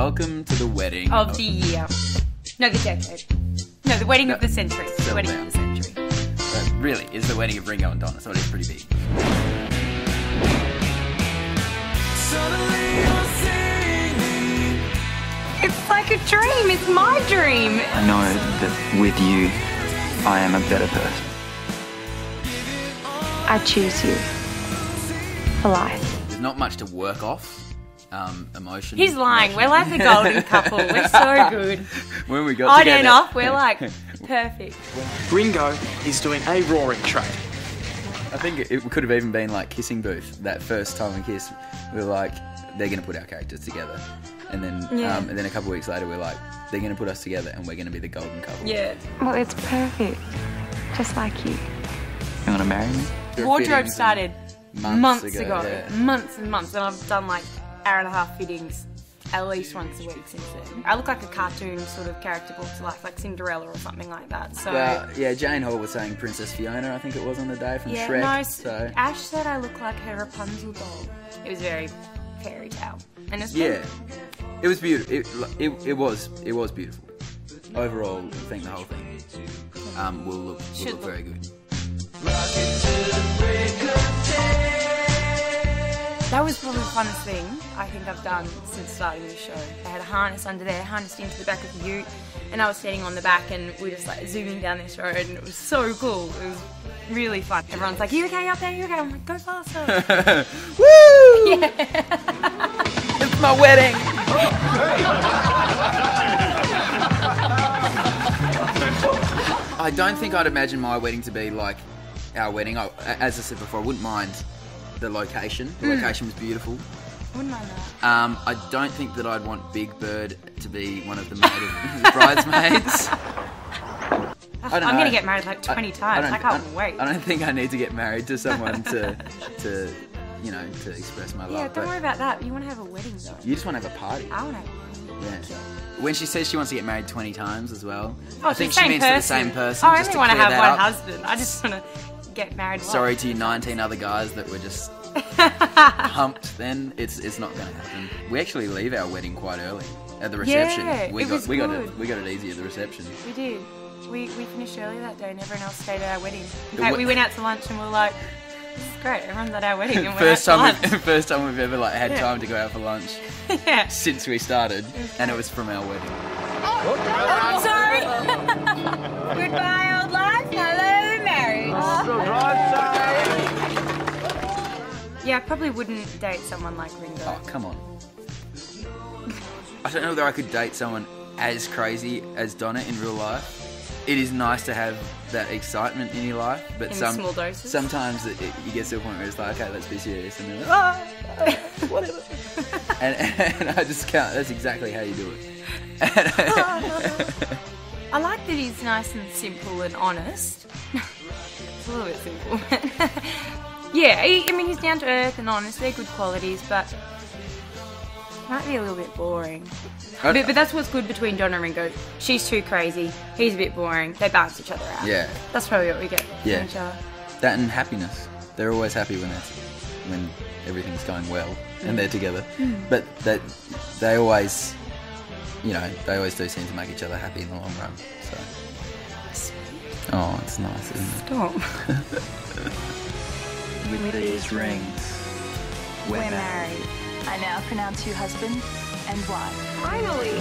Welcome to the wedding of the year. No, the decade. No, the wedding of the century. The wedding of the century. But really, it's the wedding of Ringo and Donna, so it is pretty big. It's like a dream. It's my dream. I know that with you, I am a better person. I choose you for life. There's not much to work off. Emotion. He's lying. We're like the golden couple. We're so good. When we got together, and off, we're like perfect. Ringo is doing a roaring trade. I think it could have even been like Kissing Booth. That first time we kissed, we were like, they're going to put our characters together. And then a couple of weeks later, we're like, they're going to put us together and we're going to be the golden couple. Yeah. Well, it's perfect. Just like you. You want to marry me? Wardrobe started months ago. Yeah. Months and months. And I've done like hour-and-a-half fittings at least once a week since then. I look like a cartoon sort of character brought to life, like Cinderella or something like that. So well, yeah, Jane Hall was saying Princess Fiona, I think it was on the day from Shrek. No, so Ash said I look like her Rapunzel doll. It was very fairy tale. And it's it was beautiful. It was beautiful. Overall, I think the whole thing will look very good. That was probably the funnest thing I think I've done since starting the show. I had a harness under there, harnessed into the back of the ute, and I was standing on the back and we were just like zooming down this road and it was so cool. It was really fun. Everyone's like, you okay up there? You okay? I'm like, go faster. Woo! Yeah. It's my wedding! I don't think I'd imagine my wedding to be like our wedding. As I said before, I wouldn't mind the location. The location was beautiful. Wouldn't mind that. I don't think that I'd want Big Bird to be one of the bridesmaids. I'm going to get married like 20 times. I can't wait. I don't think I need to get married to someone to express my love. Yeah, don't worry about that. You want to have a wedding though. You just want to have a party. I want to have a wedding. Yeah. When she says she wants to get married 20 times as well, I think she means to the same person. I just only want to have clear one that up. husband. I just want to get married. Sorry to you 19 other guys that were just humped then. It's not going to happen. We actually leave our wedding quite early at the reception. Yeah, we it was got good. it easy at the reception. We did. We finished early that day and everyone else stayed at our wedding. In fact, we went out to lunch and we were like, this is great, everyone's at our wedding and we're first out to lunch. First time we've ever had time to go out for lunch Yeah. since we started, and it was from our wedding. I'm sorry. Goodbye, old life. Hello, marriage. Yeah, I probably wouldn't date someone like Ringo. Oh, come on. I don't know whether I could date someone as crazy as Donna in real life. It is nice to have that excitement in your life, but In small doses? sometimes you get to a point where it's like, okay, let's be serious, and then like, whatever. and I just can't. That's exactly how you do it. I like that he's nice and simple and honest. It's a little bit simple. Yeah, I mean, he's down to earth and honest. They're good qualities, but might be a little bit boring. But that's what's good between Donna and Ringo. She's too crazy. He's a bit boring. They balance each other out. Yeah. That's probably what we get from Yeah. each other. That and happiness. They're always happy when everything's going well and they're together. But they always, they always do seem to make each other happy in the long run. So. Oh, it's nice, isn't it? Stop. With these rings, we're married. I now pronounce you husband and wife. Finally.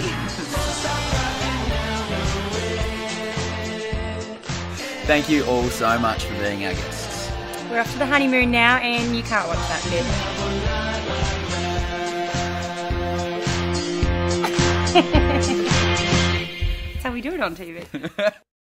Thank you all so much for being our guests. We're off to the honeymoon now, and you can't watch that bit. That's how we do it on TV.